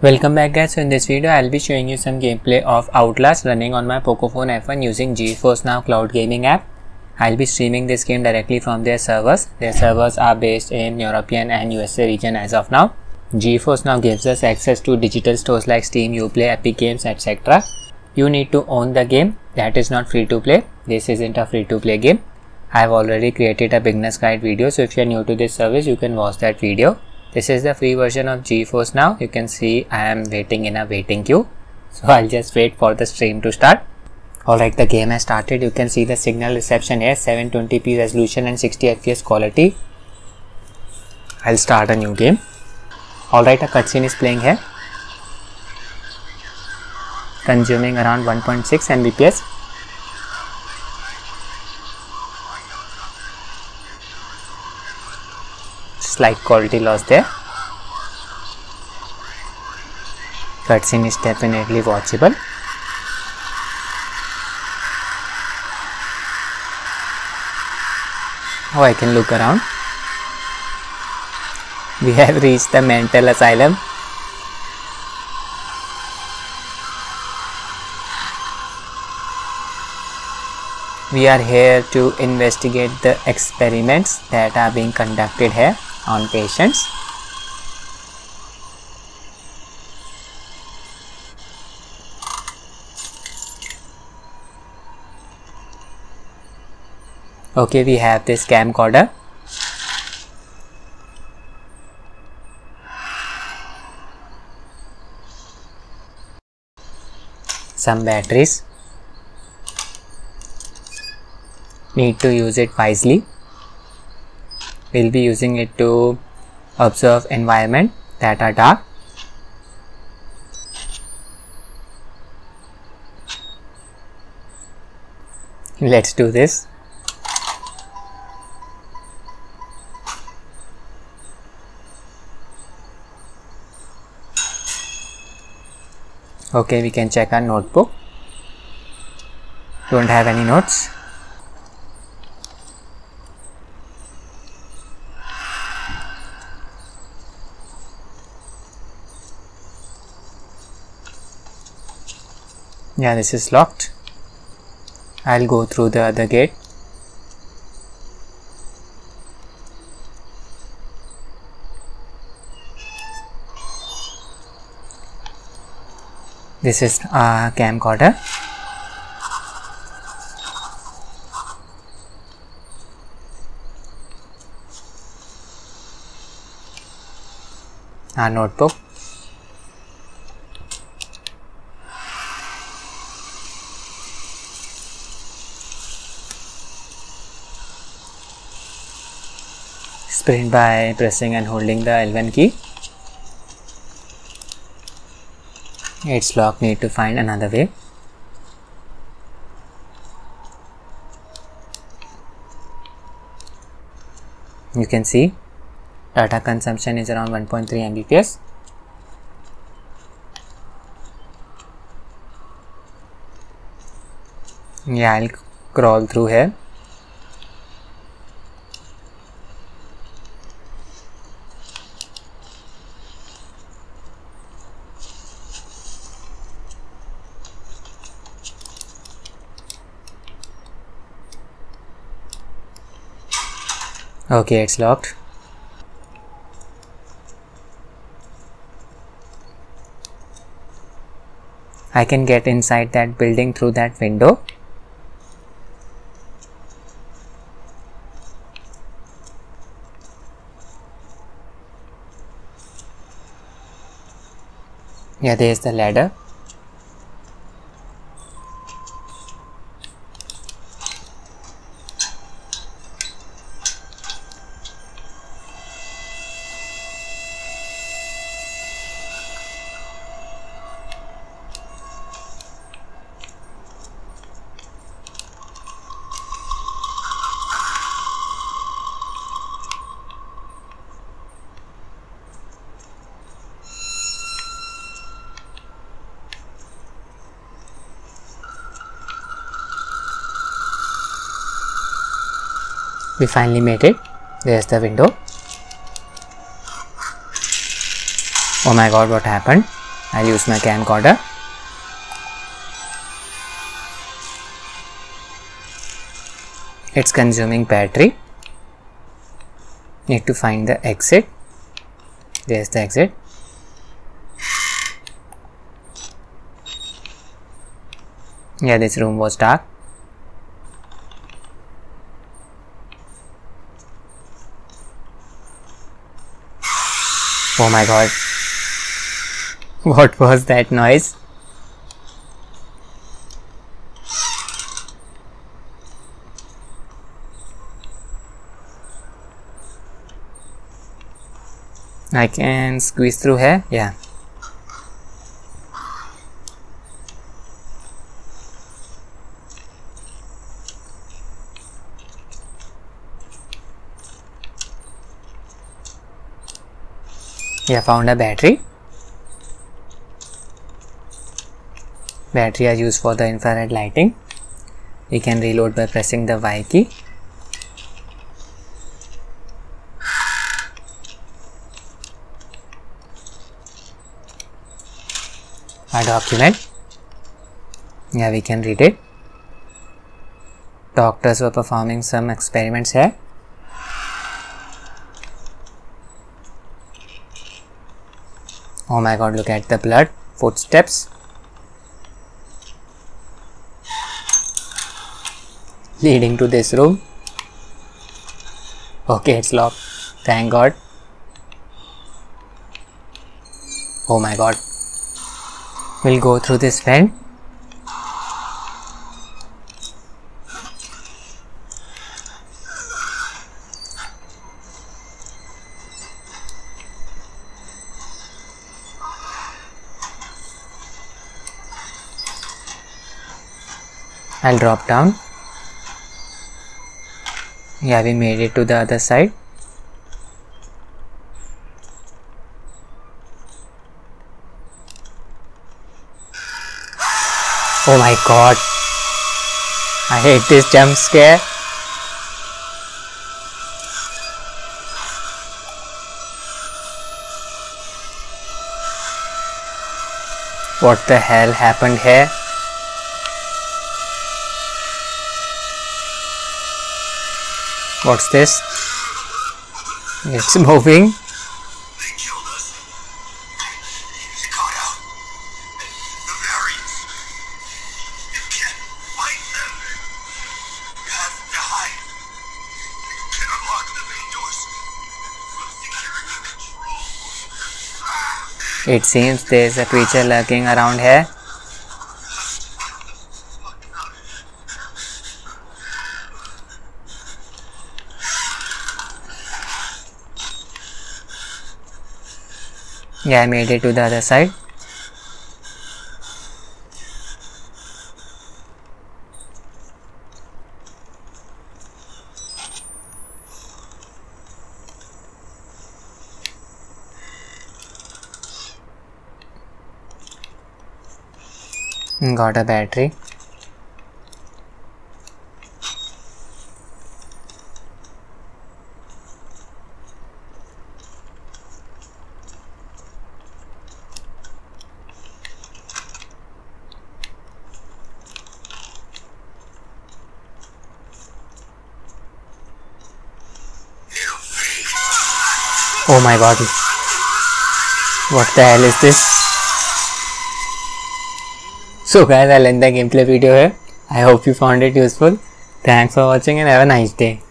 Welcome back guys. So in this video I'll be showing you some gameplay of Outlast running on my Pocophone F1 using GeForce Now cloud gaming app. I'll be streaming this game directly from their servers. Their servers are based in European and USA region as of now. GeForce Now gives us access to digital stores like Steam, Uplay, Epic Games, etc. You need to own the game. That is not free to play. This isn't a free to play game. I've already created a beginner's guide video, so if you're new to this service you can watch that video. This is the free version of GeForce Now. You can see I am waiting in a waiting queue. So I'll just wait for the stream to start. Alright, the game has started. You can see the signal reception here, 720p resolution and 60 fps quality. I'll start a new game. Alright, a cutscene is playing here. Consuming around 1.6 Mbps. Slight quality loss there. Cutscene is definitely watchable. Oh, I can look around. We have reached the mental asylum. We are here to investigate the experiments that are being conducted here on patients. Okay, we have this camcorder. Some batteries. Need to use it wisely. We'll be using it to observe environment that are dark. Let's do this. Okay, we can check our notebook. Don't have any notes. Yeah, this is locked. I'll go through the other gate. This is a camcorder. Our notebook. Sprint by pressing and holding the L1 key. It's locked, need to find another way. You can see data consumption is around 1.3 Mbps. Yeah, I'll crawl through here. Okay, it's locked. I can get inside that building through that window. Yeah, there is the ladder. We finally made it. There's the window. Oh my god, what happened? I'll use my camcorder. It's consuming battery. Need to find the exit. There's the exit. Yeah, this room was dark. Oh my god. What was that noise? I can squeeze through here. Yeah. Yeah, found a battery. Battery are used for the infrared lighting. We can reload by pressing the Y key. A document. Yeah, we can read it. Doctors were performing some experiments here. Oh my god, look at the blood. Footsteps. Leading to this room. Okay, it's locked. Thank god. Oh my god. We'll go through this vent. I'll drop down. Yeah, we made it to the other side. Oh my god. I hate this jump scare. What the hell happened here? What's this? It's moving. They killed us. They got out. The variants. You can't fight them. You have to hide. You can unlock the main doors from security control. It seems there's a creature lurking around here. Yeah, I made it to the other side. Got a battery. Oh my god. What the hell is this? So guys, I'll end the gameplay video here. I hope you found it useful. Thanks for watching and have a nice day.